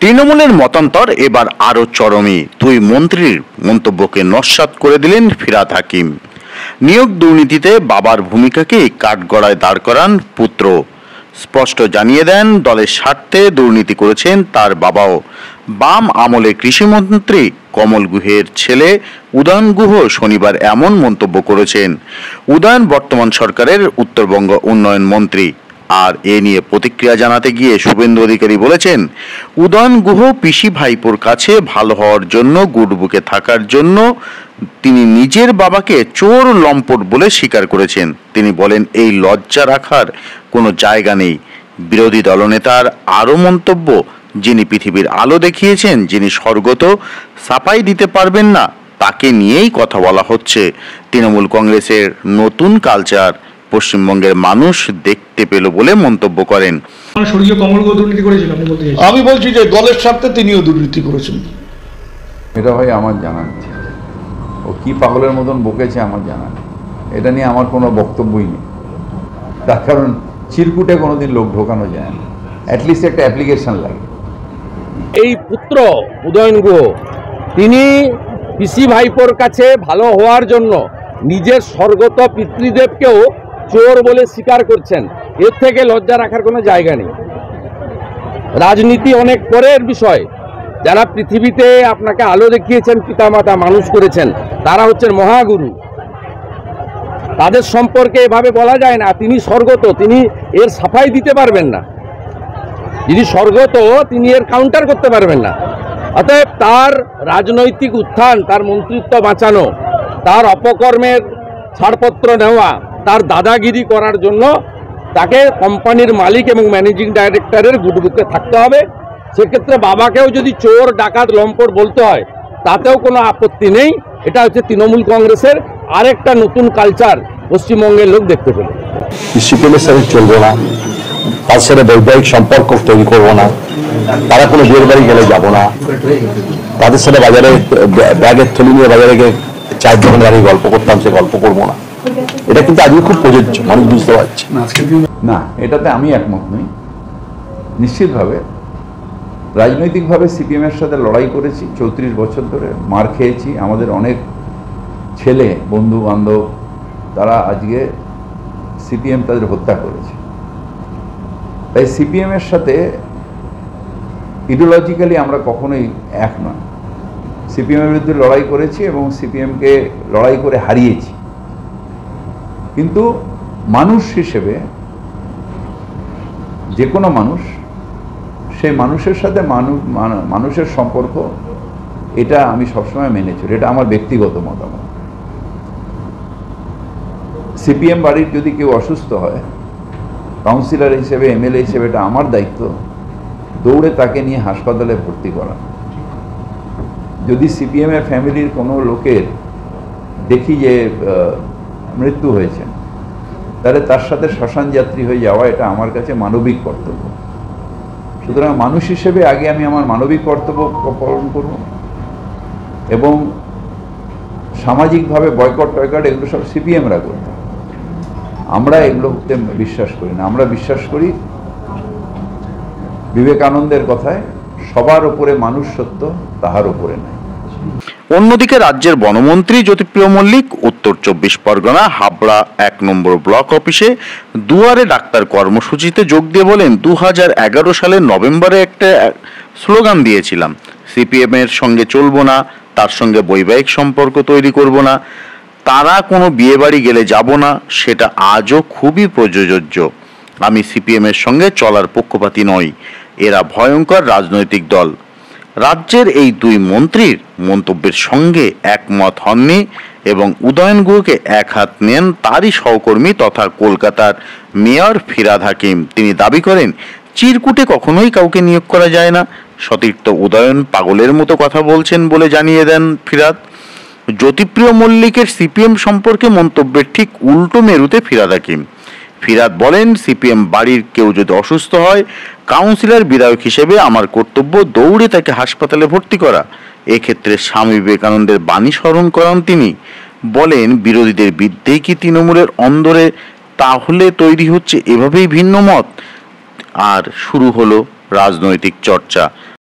তৃণমূলের মতান্তর এবার আরও চরমে। দুই মন্ত্রীর মন্তব্যকে নস্যাৎ করে দিলেন ফিরহাদ হাকিম। নিয়োগ দুর্নীতিতে বাবার ভূমিকাকে কাঠগড়ায় দাঁড় করান পুত্র। স্পষ্ট জানিয়ে দেন, দলের স্বার্থে দুর্নীতি করেছেন তার বাবাও। বাম আমলে কৃষিমন্ত্রী কমল গুহের ছেলে উদয়ন গুহ শনিবার এমন মন্তব্য করেছেন। উদয়ন বর্তমান সরকারের উত্তরবঙ্গ উন্নয়ন মন্ত্রী। আর এ নিয়ে প্রতিক্রিয়া জানাতে গিয়ে শুভেন্দু অধিকারী বলেছেন, উদয়ন গুহ পিসি ভাইপোর কাছে ভালো হওয়ার জন্য, গুডবুকে থাকার জন্য তিনি নিজের বাবাকে চোর লম্পট বলে স্বীকার করেছেন। তিনি বলেন, এই লজ্জা রাখার কোনো জায়গা নেই। বিরোধী দলনেতার আরও মন্তব্য, যিনি পৃথিবীর আলো দেখিয়েছেন, যিনি স্বর্গত সাফাই দিতে পারবেন না, তাকে নিয়েই কথা বলা হচ্ছে। তৃণমূল কংগ্রেসের নতুন কালচার পশ্চিমবঙ্গের মানুষ দেখতে পেল বলে মন্তব্য করেন। আমি বলছি যে দলের স্বার্থে তিনিও দুর্নীতি করেছেন। এটা ভাই আমার জানা নেই, ও কি পাগলের মতন বকেছে আমার জানা নেই। এটা নিয়ে আমার কোনো বক্তব্যই নেই, তার কারণ চিরকুটে কোনোদিন লোক ঢোকানো যায় না, অ্যাটলিস্ট একটা অ্যাপ্লিকেশন লাগে। এই পুত্র উদয়ন গুহ তিনি পিসি ভাইপোর কাছে ভালো হওয়ার জন্য নিজের স্বর্গত পিতৃদেবকেও চোর বলে স্বীকার করছেন। এর থেকে লজ্জা রাখার কোনো জায়গা নেই। রাজনীতি অনেক পরের বিষয়। যারা পৃথিবীতে আপনাকে আলো দেখিয়েছেন, পিতামাতা মানুষ করেছেন, তারা হচ্ছেন মহাগুরু। তাদের সম্পর্কে এভাবে বলা যায় না তিনি স্বর্গত, তিনি এর সাফাই দিতে পারবেন না। যিনি স্বর্গত তিনি এর কাউন্টার করতে পারবেন না। অতএব তার রাজনৈতিক উত্থান, তার মন্ত্রিত্ব বাঁচানো, তার অপকর্মের ছাড়পত্র নেওয়া, তার দাদাগিরি করার জন্য তাকে কোম্পানির মালিক এবং ম্যানেজিং ডাইরেক্টরের গুডবুকে থাকতে হবে। সেক্ষেত্রে বাবাকেও যদি চোর, ডাকাত, লম্পট বলতে হয় তাতেও কোনো আপত্তি নেই। এটা হচ্ছে তৃণমূল কংগ্রেসের আরেকটা নতুন কালচার পশ্চিমবঙ্গের লোক দেখতে পেল। সিপিএমের সাথে চলবো না, তার সাথে বৈবাহিক সম্পর্ক তৈরি করবো না, তারা কোনো বিয়ের বাড়ি গেলে যাবো না, তাদের সাথে বাজারে ব্যাগের থলি নিয়ে বাজারে গিয়ে চায়ের দোকানে দাঁড়িয়ে গল্প করতাম, সে গল্প করবো না। এটা কিন্তু আজকে খুব প্রযোজ্য, মানুষ বুঝতে পারছে না, এটাতে আমি একমত নই। নিশ্চিতভাবে রাজনৈতিকভাবে সিপিএমের সাথে লড়াই করেছি 34 বছর ধরে, মার খেয়েছি। আমাদের অনেক ছেলে, বন্ধু বান্ধব, তারা আজকে সিপিএম তাদের হত্যা করেছে। তাই সিপিএমের সাথে ইডিওলজিক্যালি আমরা কখনোই এক নয়। সিপিএমের বিরুদ্ধে লড়াই করেছি এবং সিপিএমকে লড়াই করে হারিয়েছি। কিন্তু মানুষ হিসেবে যে কোনো মানুষ, সেই মানুষের সাথে মানুষের সম্পর্ক, এটা আমি সবসময় মেনে চলি। এটা আমার ব্যক্তিগত মতামত। সিপিএম বাড়ির যদি কেউ অসুস্থ হয়, কাউন্সিলর হিসেবে, এমএলএ হিসেবে এটা আমার দায়িত্ব দৌড়ে তাকে নিয়ে হাসপাতালে ভর্তি করা। যদি সিপিএমের ফ্যামিলির কোনো লোকের দেখি যে মৃত্যু হয়েছে, তাহলে তার সাথে শ্মশান যাত্রী হয়ে যাওয়া, এটা আমার কাছে মানবিক কর্তব্য। সুতরাং মানুষ হিসেবে আগে আমি আমার মানবিক কর্তব্য পালন করব, এবং সামাজিকভাবে বয়কট টয়কট এগুলো সব সিপিএমরা করবে। আমরা এগুলোতে বিশ্বাস করি না। আমরা বিশ্বাস করি বিবেকানন্দের কথায়, সবার উপরে মানুষ সত্য, তাহার উপরে নাই। অন্যদিকে রাজ্যের বনমন্ত্রী জ্যোতিপ্রিয় মল্লিক উত্তর 24 পরগনা হাবড়া 1 নম্বর ব্লক অফিসে দুয়ারে ডাক্তার কর্মসূচিতে যোগ দিয়ে বলেন, 2011 সালের নভেম্বরে একটা স্লোগান দিয়েছিলাম, সিপিএম এর সঙ্গে চলবো না, তার সঙ্গে বৈবাহিক সম্পর্ক তৈরি করব না, তারা কোনো বিয়ে বাড়ি গেলে যাব না। সেটা আজও খুবই প্রযোজ্য। আমি সিপিএম এর সঙ্গে চলার পক্ষপাতী নই। এরা ভয়ঙ্কর রাজনৈতিক দল। রাজ্যের এই দুই মন্ত্রীর মন্তব্যের সঙ্গে একমত হননি এবং উদয়ন গুহকে এক হাত নেন তারই সহকর্মী তথা কলকাতার মেয়র ফিরহাদ হাকিম। তিনি দাবি করেন, চিরকুটে কখনোই কাউকে নিয়োগ করা যায় না। সতীর্থ উদয়ন পাগলের মতো কথা বলছেন বলে জানিয়ে দেন ফিরহাদ। জ্যোতিপ্রিয় মল্লিকের সিপিএম সম্পর্কে মন্তব্যের ঠিক উল্টো মেরুতে ফিরহাদ হাকিম। ফিরহাদ বলেন, সিপিএম বাড়ির কেউ যদি অসুস্থ হয়, কাউন্সিলর বিধায়ক হিসেবে আমার কর্তব্য দৌড়ে তাকে হাসপাতালে ভর্তি করা। এক্ষেত্রে স্বামী বিবেকানন্দের বাণী স্মরণ করান তিনি। বলেন, বিরোধীদের বিরুদ্ধেই কি তৃণমূলের অন্দরে তাহলে তৈরি হচ্ছে এভাবেই ভিন্ন মত, আর শুরু হলো রাজনৈতিক চর্চা।